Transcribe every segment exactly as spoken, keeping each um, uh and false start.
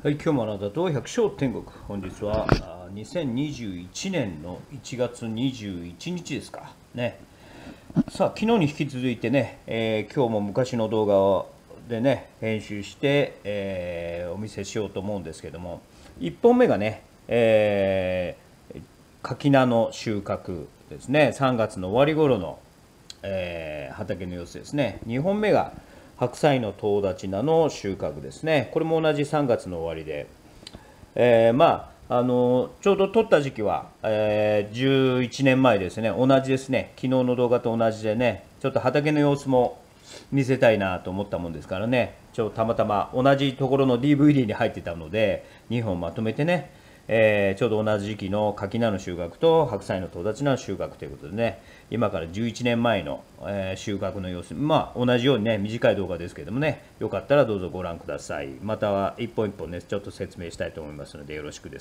はい、今日もあなたと百姓天国。本日はあにせんにじゅういちねんのいちがつにじゅういちにちですかね。さあ、昨日に引き続いてね、えー今日も昔の動画をでね、編集して、えーお見せしようと思うんですけども、いっぽんめがね、えー、柿菜の収穫ですね。さんがつの終わり頃の、えー畑の様子ですね。にほんめが白菜のとう立ち菜の収穫ですね。これも同じさんがつの終わりで、えーまあ、あのちょうど撮った時期は、えーじゅういちねんまえですね。同じですね。昨日の動画と同じでね、ちょっと畑の様子も見せたいなと思ったもんですからね、ちょっとたまたま同じところの ディーブイディー に入ってたので、にほんまとめてね、えーちょうど同じ時期の柿菜の収穫と白菜のとう立ち菜の収穫ということでね、今からじゅういちねんまえの、えー収穫の様子、まあ同じようにね、短い動画ですけどもね、よかったらどうぞご覧ください。または一本一本ね、ちょっと説明したいと思いますので、よろしくです。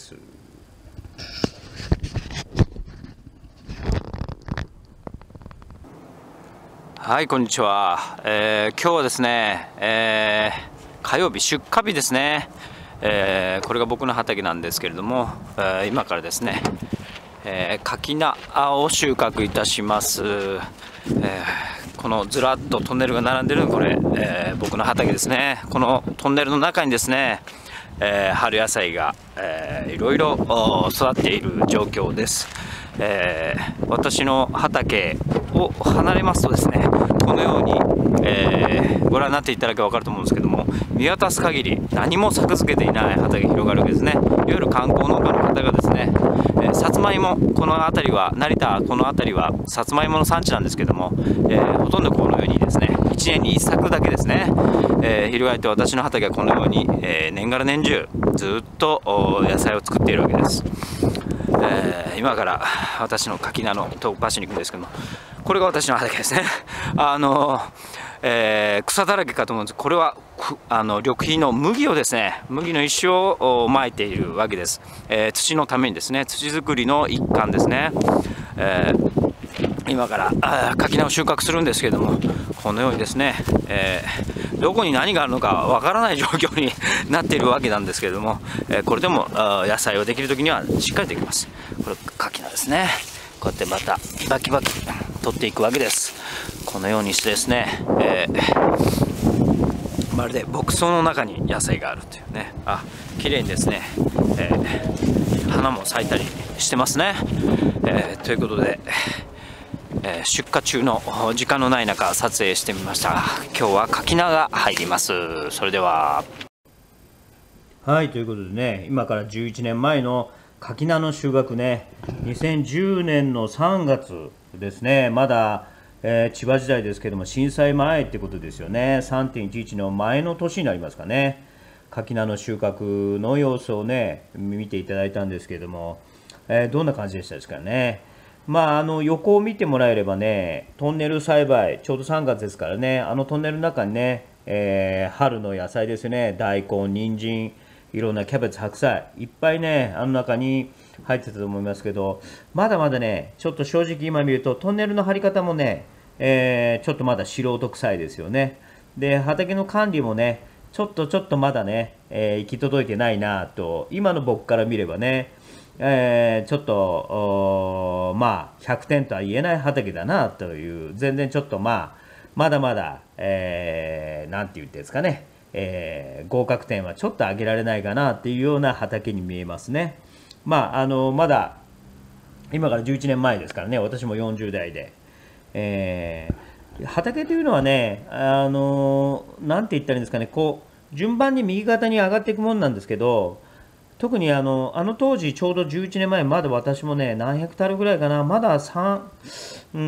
はい、こんにちは。えー今日はですね、えー火曜日、出荷日ですね。えーこれが僕の畑なんですけれども、えー今からですね、えー柿菜を収穫いたします。えーこのずらっとトンネルが並んでるのこれ、えー僕の畑ですね。このトンネルの中にですね、えー春野菜が、えーいろいろお育っている状況です。えー私の畑を離れますとですね、このように、えーご覧になっていただけば分かると思うんですけども、見渡す限り何も作付けていない畑が広がるわけですね。いわゆる観光農家の方がですね、えーさつまいも、この辺りは成田、この辺りはさつまいもの産地なんですけども、えーほとんどこのようにですね、いちねんにいっさくだけですね、えー翻って私の畑はこのように、えー年がら年中ずっとお野菜を作っているわけです。えー今から私の柿菜のと場所に行くんですけども、これが私の畑ですね。あの、えー草だらけかと思うんです。これはくあの緑肥の麦をですね、麦の一種をまいているわけです。えー土のためにですね、土作りの一環ですね。えー今からあー柿菜を収穫するんですけれども、このようにですね、えーどこに何があるのかわからない状況になっているわけなんですけれども、えーこれでもあー野菜をできる時にはしっかりできます。これ柿菜ですね。こうやってまたバキバキ取っていくわけです。このようにしてですね、えーまるで牧草の中に野菜があるというね、あ、綺麗にですね、えー花も咲いたりしてますね。えーということで、えー出荷中の時間のない中撮影してみました。今日は柿菜が入ります。それでは。 はい、ということでね、今からじゅういちねんまえの柿菜の収穫ね、にせんじゅうねんのさんがつですね、まだ、えー千葉時代ですけども、震災前ってことですよね、さんてんいちいちの前の年になりますかね、柿菜の収穫の様子をね、見ていただいたんですけども、えーどんな感じでしたですかね。まあ、あの横を見てもらえればね、トンネル栽培、ちょうどさんがつですからね、あのトンネルの中にね、えー春の野菜ですね、大根、人参、いろんなキャベツ、白菜、いっぱいね、あの中に入ってたと思いますけど、まだまだね、ちょっと正直今見ると、トンネルの張り方もね、えーちょっとまだ素人臭いですよね。で、畑の管理もね、ちょっとちょっとまだね、えー行き届いてないなと、今の僕から見ればね、えーちょっと、おーまあ、ひゃくてんとは言えない畑だなという、全然ちょっとまあ、まだまだ、えーなんて言ってですかね、えー合格点はちょっと上げられないかなっていうような畑に見えますね。まあ、あの、まだ、今からじゅういちねんまえですからね、私もよんじゅうだいで。えー畑というのはね、あの、なんて言ったらいいんですかね、こう、順番に右肩に上がっていくもんなんですけど、特にあのあの当時、ちょうどじゅういちねんまえ、まだ私もね、何ヘクタールぐらいかな、まださん、うん、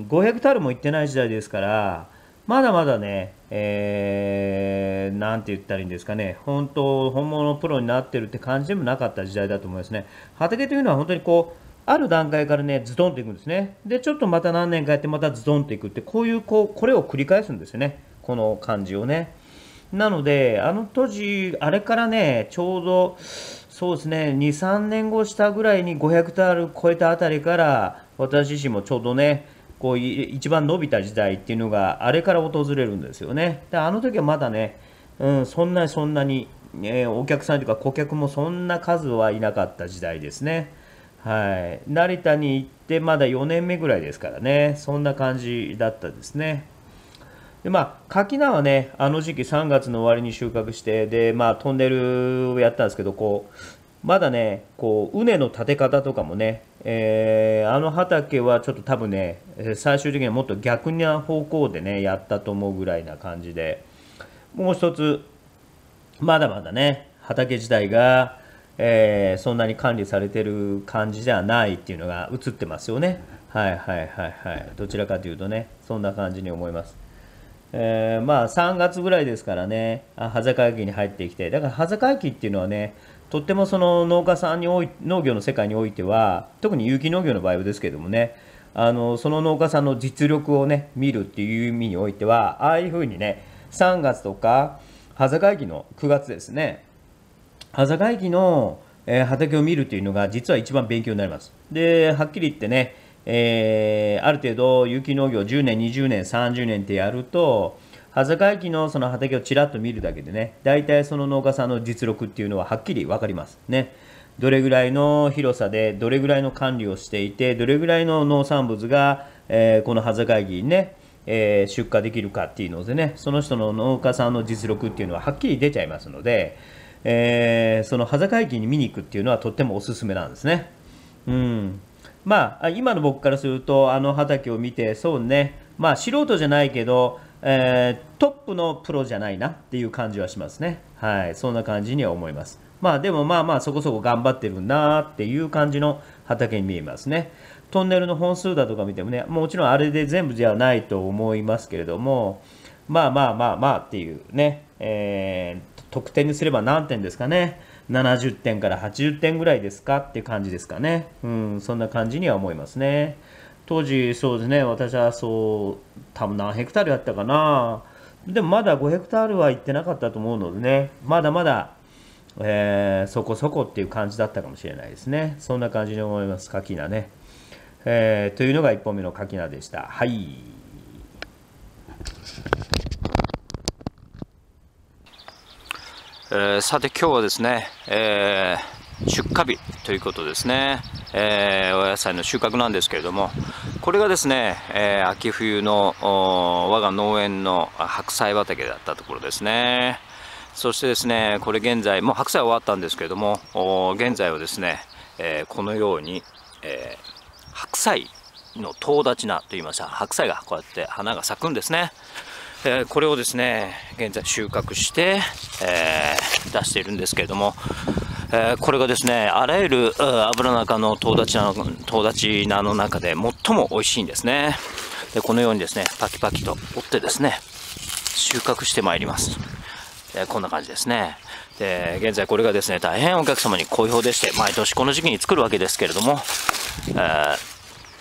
ごヘクタールもいってない時代ですから、まだまだね、えー、なんて言ったらいいんですかね、本当、本物のプロになってるって感じでもなかった時代だと思いますね。畑というのは本当にこう、ある段階からね、ズドンといくんですね。で、ちょっとまた何年かやって、またズドンといくって、こういう、こう、これを繰り返すんですよね、この感じをね。なので、あの当時、あれからね、ちょうど、そうですね、に、さんねんごしたぐらいにごヘクタール超えたあたりから、私自身もちょうどね、こうい一番伸びた時代っていうのが、あれから訪れるんですよね。で、あの時はまだね、うん、そんなにそんなにえーお客さんというか顧客もそんな数はいなかった時代ですね。はい、成田に行ってまだよねんめぐらいですからね、そんな感じだったですね。でまあ、柿菜はね、あの時期さんがつの終わりに収穫して、で、まあ、トンネルをやったんですけど、こう、まだね、こう、畝の立て方とかもね、えーあの畑はちょっと多分ね、えー最終的にはもっと逆な方向でね、やったと思うぐらいな感じで、もう一つ、まだまだね、畑自体が、えーそんなに管理されてる感じではないっていうのが映ってますよね。はいはいはいはい。どちらかというとね、そんな感じに思います。えーまあさんがつぐらいですからね、あ端境期に入ってきて、だから端境期っていうのはね、とってもその農家さんにおい、農業の世界においては、特に有機農業の場合ですけどもね、あのその農家さんの実力をね、見るっていう意味においては、ああいうふうにね、さんがつとか、端境期のくがつですね、端境期の、えー畑を見るっていうのが実は一番勉強になります。で、はっきり言ってね、えーある程度有機農業じゅうねん、にじゅうねん、さんじゅうねんってやると、端境期のその畑をちらっと見るだけでね、大体その農家さんの実力っていうのははっきり分かりますね。どれぐらいの広さで、どれぐらいの管理をしていて、どれぐらいの農産物が、えーこの端境期にね、えー出荷できるかっていうのでね、その人の農家さんの実力っていうのははっきり出ちゃいますので、えーその端境期に見に行くっていうのはとってもおすすめなんですね。うん、まあ今の僕からするとあの畑を見てそうね、まあ素人じゃないけど、えートップのプロじゃないなっていう感じはしますね。はい、そんな感じには思います。まあでもまあまあそこそこ頑張ってるなっていう感じの畑に見えますね。トンネルの本数だとか見てもね、もちろんあれで全部じゃないと思いますけれども、まあまあまあまあっていうね、えー得点にすれば何点ですかね。ななじゅってんからはちじゅってんぐらいですかっていう感じですかね。うん、そんな感じには思いますね。当時、そうですね、私はそう、多分何ヘクタールやったかな。でもまだごヘクタールは行ってなかったと思うのでね、まだまだ、えーそこそこっていう感じだったかもしれないですね。そんな感じに思います、柿菜ね。えーというのがいっぽんめの柿菜でした。はい。 えーさて今日はですね、えー出荷日ということですね、えーお野菜の収穫なんですけれども、これがですね、えー秋冬のお我が農園の白菜畑だったところですね。そしてですね、これ現在もう白菜は終わったんですけれども、お現在はですね、えーこのように、えー白菜のとう立ち菜といいました、白菜がこうやって花が咲くんですね。えーこれをですね現在収穫して、えー出しているんですけれども、えーこれがですねあらゆるうん油中のとう立ち菜のとう立ち菜の中で最も美味しいんですね。でこのようにですねパキパキと折ってですね収穫してまいります。えーこんな感じですね。で現在これがですね大変お客様に好評でして、毎年この時期に作るわけですけれども、えー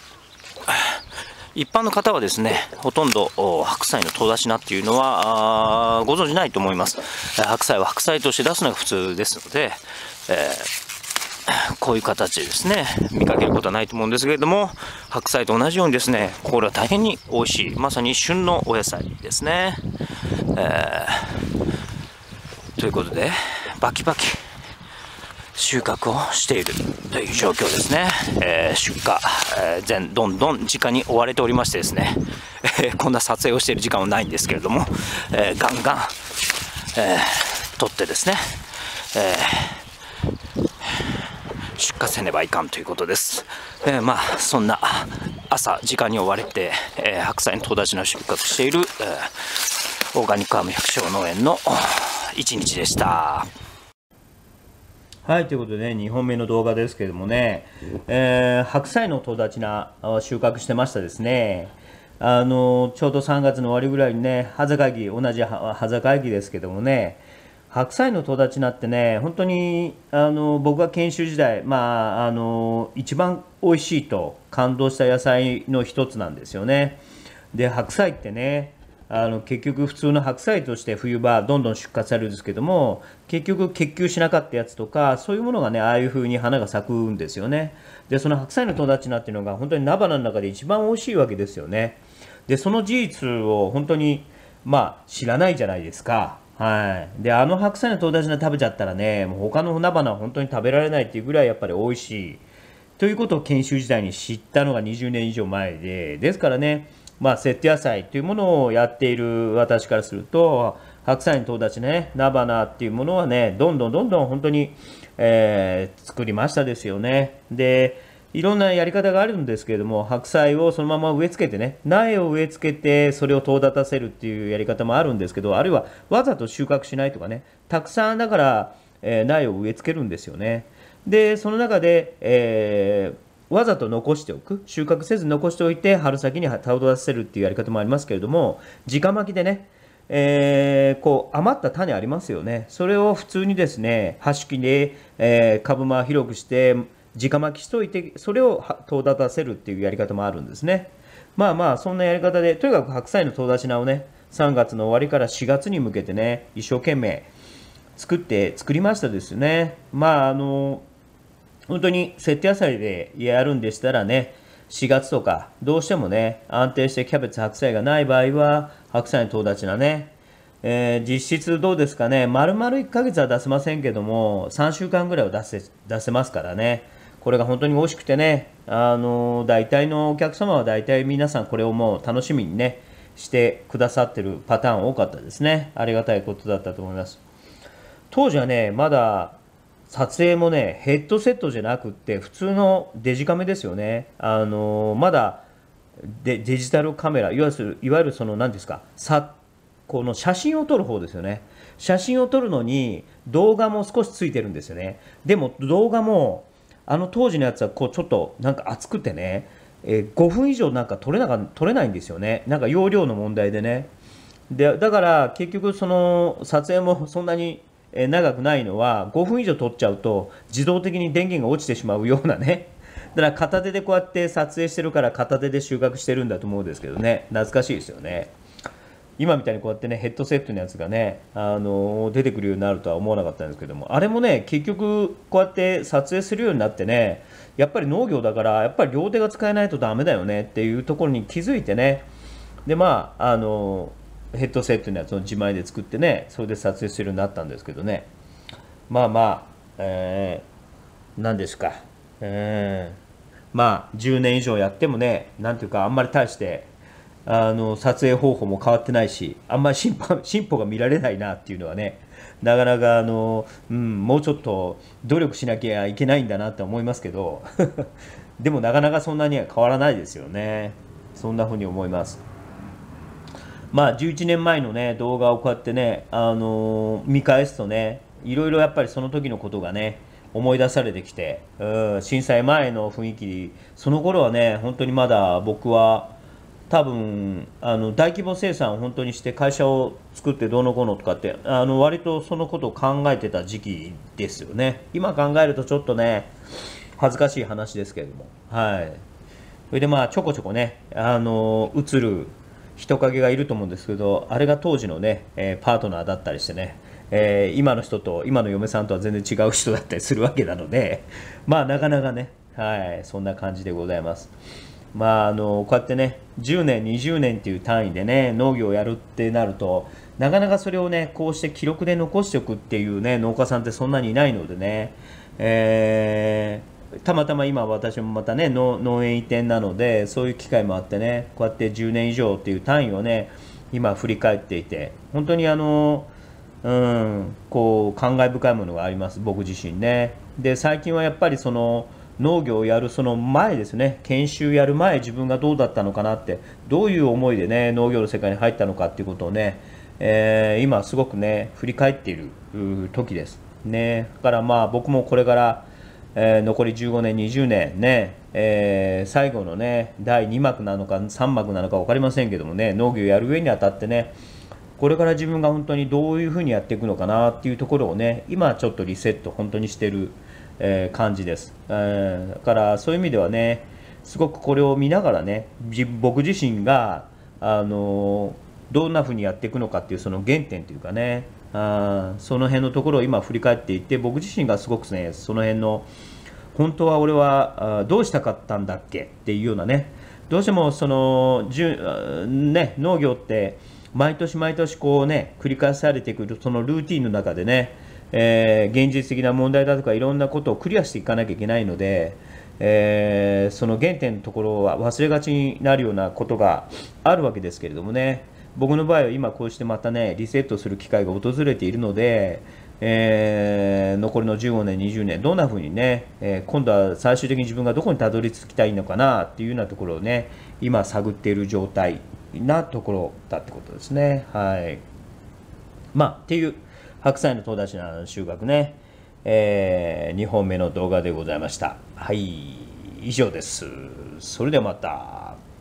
一般の方はですねほとんどお白菜のとう立ち菜っていうのはあーご存じないと思います。えー白菜は白菜として出すのが普通ですので、えーこういう形でですね見かけることはないと思うんですけれども、白菜と同じようにですねこれは大変に美味しい、まさに旬のお野菜ですね。えーということでバキバキ収穫をしているという状況ですね。えー出荷、えー全どんどん時間に追われておりましてですね、えーこんな撮影をしている時間はないんですけれども、えーガンガン、えー取ってですね、えー出荷せねばいかんということです。えーまあそんな朝時間に追われて、えー白菜のとう立ち菜を収穫している、えーオーガニックアーム百姓農園の一日でした。 はい、ということでね、にほんめの動画ですけれどもね、えー白菜のとう立ち菜を収穫してましたですね。あのちょうどさんがつの終わりぐらいにね、端境期、同じは端境期ですけどもね、白菜のとう立ち菜ってね、本当にあの僕が研修時代、まあ、あの一番美味しいと感動した野菜の一つなんですよね。で、白菜ってね、あの結局普通の白菜として冬場どんどん出荷されるんですけども、結局結球しなかったやつとかそういうものがね、ああいう風に花が咲くんですよね。でその白菜のとう立ち菜っていうのが本当に菜花の中で一番美味しいわけですよね。でその事実を本当にまあ知らないじゃないですか。 はい。で、あの白菜のとう立ち菜食べちゃったらね、もう他の菜花は本当に食べられないっていうぐらいやっぱり美味しい。ということを研修時代に知ったのがにじゅうねん以上前で、ですからね、まあ、セット野菜というものをやっている私からすると、白菜のとう立ちね、菜花っていうものはね、どんどんどんどん本当に、えー作りましたですよね。で、いろんなやり方があるんですけれども、白菜をそのまま植え付けてね、苗を植え付けて、それをとう立たせるっていうやり方もあるんですけど、あるいはわざと収穫しないとかね、たくさんだから、えー苗を植え付けるんですよね。で、その中で、えーわざと残しておく、収穫せず残しておいて、春先にたどらせるっていうやり方もありますけれども、直巻きでね、えーこう余った種ありますよね、それを普通にですね、端切りで、えー株間広くして、直巻きしといて、それをはとう立たせるっていうやり方もあるんですね。まあまあ、そんなやり方で、とにかく白菜のとう立ち菜をね、さんがつの終わりからしがつに向けてね、一生懸命作って作りましたですね。まあ、あの、本当にセット野菜でやるんでしたらね、しがつとか、どうしてもね、安定してキャベツ、白菜がない場合は、白菜のとう立ち菜ね、えー実質どうですかね、丸々いっかげつは出せませんけども、さんしゅうかんぐらいは出せ出せますからね、これが本当に美味しくてね、あの大体のお客様は大体皆さんこれをもう楽しみにね、してくださってるパターン多かったですね。ありがたいことだったと思います。当時はね、まだ撮影もね、ヘッドセットじゃなくって、普通のデジカメですよね。あのまだデデジタルカメラ、いわゆる、いわゆるその何ですか、さこの写真を撮る方ですよね。写真を撮るのに動画も少しついてるんですよね。でも動画も、あの当時のやつはこうちょっとなんか熱くてね、えーごふん以上なんか撮れなか撮れないんですよね。なんか容量の問題でね。でだから結局その撮影もそんなにえー長くないのは、ごふん以上撮っちゃうと自動的に電源が落ちてしまうようなね、だから片手でこうやって撮影してるから片手で収穫してるんだと思うんですけどね、懐かしいですよね。今みたいにこうやってね、ヘッドセットのやつがね、あの出てくるようになるとは思わなかったんですけども、あれもね、結局こうやって撮影するようになってね、やっぱり農業だからやっぱり両手が使えないとダメだよねっていうところに気づいてね、でまああのヘッドセットのやつを自前で作ってね、それで撮影するようになったんですけどね、まあまあ、えー、何ですか、えーまあじゅうねん以上やってもね、なんていうかあんまり大してあの撮影方法も変わってないし、あんまり進歩進歩が見られないなっていうのはね、なかなかあの、うん、もうちょっと努力しなきゃいけないんだなって思いますけどでもなかなかそんなには変わらないですよね。そんな風に思います。まあじゅういちねんまえのね動画をこうやってね、あのー見返すとね、いろいろやっぱりその時のことがね思い出されてきて、うん、震災前の雰囲気、その頃はね本当にまだ僕は多分あの大規模生産を本当にして会社を作ってどうのこうのとかって、あの割とそのことを考えてた時期ですよね。今考えるとちょっとね恥ずかしい話ですけれども、はい。それでまあちょこちょこね、あの映る人影がいると思うんですけど、あれが当時のね、えーパートナーだったりしてね、えー今の人と今の嫁さんとは全然違う人だったりするわけなので、まあなかなかね、はい、そんな感じでございます。まああのこうやってね、じゅうねんにじゅうねんっていう単位でね農業をやるってなると、なかなかそれをねこうして記録で残しておくっていうね農家さんってそんなにいないのでね、えーたまたま今私もまたね農農園移転なので、そういう機会もあってね、こうやってじゅうねん以上っていう単位をね今振り返っていて、本当にあのうんこう感慨深いものがあります、僕自身ね。で最近はやっぱりその農業をやるその前ですね、研修やる前、自分がどうだったのかなって、どういう思いでね農業の世界に入ったのかっていうことをね、えー今すごくね振り返っているう時ですね。だからまあ僕もこれからえー残りじゅうごねん、にじゅうねんね、えー最後のね、だいに幕なのかさん幕なのか分かりませんけどもね、農業やる上にあたってね、これから自分が本当にどういうふうにやっていくのかなっていうところをね、今ちょっとリセット、本当にしてる、えー感じです。えーだからそういう意味ではね、すごくこれを見ながらね、じ僕自身が、あのーどんなふうにやっていくのかっていうその原点というかね、あーその辺のところを今振り返っていて、僕自身がすごくねその辺の本当は俺はあどうしたかったんだっけっていうようなね、どうしてもそのじゅ、ね、農業って毎年毎年こうね繰り返されてくるそのルーティンの中でね、えー、現実的な問題だとかいろんなことをクリアしていかなきゃいけないので、えー、その原点のところは忘れがちになるようなことがあるわけですけれどもね、僕の場合は今こうしてまたねリセットする機会が訪れているので、えー、残りのじゅうごねんにじゅうねんどんなふうにね、えー、今度は最終的に自分がどこにたどり着きたいのかなっていうようなところをね今探っている状態なところだってことですね。はい。まあっていう白菜のとうだちの収穫ね、えー、にほんめの動画でございました。はい、以上です。それではまた。